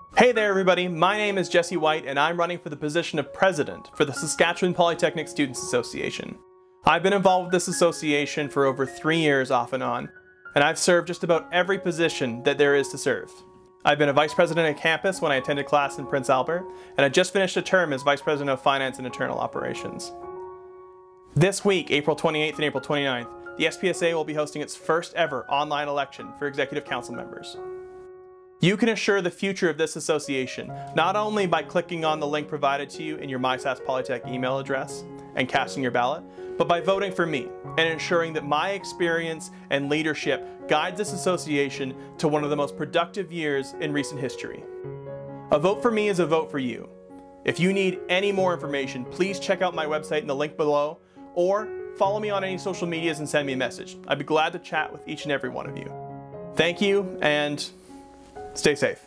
Hey there everybody, my name is Jesse White and I'm running for the position of President for the Saskatchewan Polytechnic Students Association. I've been involved with this association for over 3 years off and on, and I've served just about every position that there is to serve. I've been a Vice President at campus when I attended class in Prince Albert, and I just finished a term as Vice President of Finance and Internal Operations. This week, April 28th and April 29th, the SPSA will be hosting its first ever online election for Executive Council members. You can assure the future of this association not only by clicking on the link provided to you in your MySAS Polytech email address and casting your ballot, but by voting for me and ensuring that my experience and leadership guides this association to one of the most productive years in recent history. A vote for me is a vote for you. If you need any more information, please check out my website in the link below, or follow me on any social medias and send me a message. I'd be glad to chat with each and every one of you. Thank you, and stay safe.